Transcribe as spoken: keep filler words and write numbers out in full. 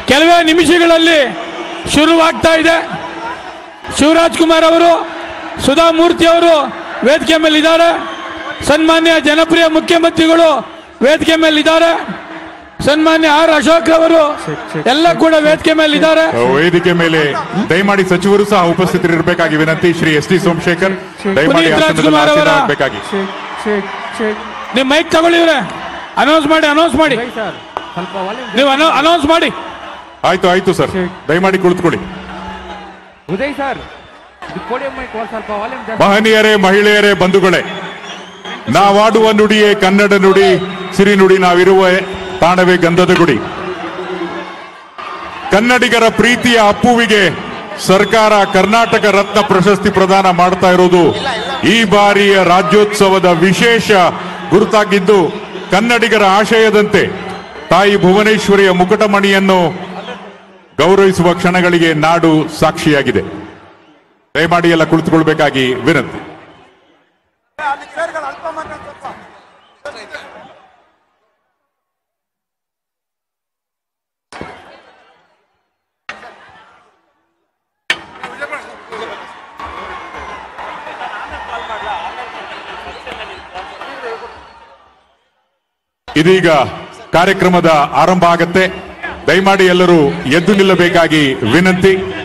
ಕೆಲವೇ ನಿಮಿಷಗಳಲ್ಲಿ ಶುರುವಾಗ್ತಾ ಇದೆ. ಶಿವರಾಜ್ ಕುಮಾರ್ ಅವರು, ಸುಧಾಮೂರ್ತಿ ಅವರು ವೇದಿಕೆ ಮೇಲಿದ್ದಾರೆ. ಸನ್ಮಾನ್ಯ ಜನಪ್ರಿಯ ಮುಖ್ಯಮಂತ್ರಿಗಳು ವೇದಿಕೆ ಮೇಲಿದ್ದಾರೆ. ಸನ್ಮಾನ್ಯ ಆರ್ ಅಶೋಕ್ ಅವರು ಎಲ್ಲ ಕೂಡ ವೇದಿಕೆ ಮೇಲಿದ್ದಾರೆ. ವೇದಿಕೆ ಮೇಲೆ ದಯಮಾಡಿ ಸಚಿವರು ಸಹ ಉಪಸ್ಥಿತರಿರಬೇಕಾಗಿ ವಿನಂತಿ. ಶ್ರೀ ಎಸ್ ಟಿ ಸೋಮಶೇಖರ್ ದಯಮಾಡಿ ಆಗಬೇಕಾಗಿ. ನೀವು ಮೈಕ್ ತಗೊಳ್ಳಿವ್ರೆ, ಅನೌನ್ಸ್ ಮಾಡಿ ಅನೌನ್ಸ್ ಮಾಡಿ ನೀವು ಅನೌನ್ಸ್ ಮಾಡಿ. ಆಯ್ತು ಆಯ್ತು ಸರ್, ದಯಮಾಡಿ ಕುಳಿತುಕೊಳ್ಳಿ. ಉದಯ್ ಸರ್, ಮಹನೀಯರೇ, ಮಹಿಳೆಯರೇ, ಬಂಧುಗಳೇ, ನಾವಾಡುವ ನುಡಿಯೇ ಕನ್ನಡ ನುಡಿ, ಸಿರಿ ನುಡಿ ನಾವಿರುವ ತಾಣವೇ ಗಂಧದ ಗುಡಿ. ಕನ್ನಡಿಗರ ಪ್ರೀತಿಯ ಅಪ್ಪುವಿಗೆ ಸರ್ಕಾರ ಕರ್ನಾಟಕ ರತ್ನ ಪ್ರಶಸ್ತಿ ಪ್ರದಾನ ಮಾಡ್ತಾ ಇರೋದು ಈ ಬಾರಿಯ ರಾಜ್ಯೋತ್ಸವದ ವಿಶೇಷ ಗುರುತಾಗಿದ್ದು, ಕನ್ನಡಿಗರ ಆಶಯದಂತೆ ತಾಯಿ ಭುವನೇಶ್ವರಿಯ ಮುಕುಟಮಣಿಯನ್ನು ಗೌರವಿಸುವ ಕ್ಷಣಗಳಿಗೆ ನಾಡು ಸಾಕ್ಷಿಯಾಗಿದೆ. ದಯಮಾಡಿ ಎಲ್ಲ ಕುಳಿತುಕೊಳ್ಬೇಕಾಗಿ ವಿನಂತಿ. ಇದೀಗ ಕಾರ್ಯಕ್ರಮದ ಆರಂಭ ಆಗತ್ತೆ. ದಯಮಾಡಿ ಎಲ್ಲರೂ ಎದ್ದು ನಿಲ್ಲಬೇಕಾಗಿ ವಿನಂತಿ.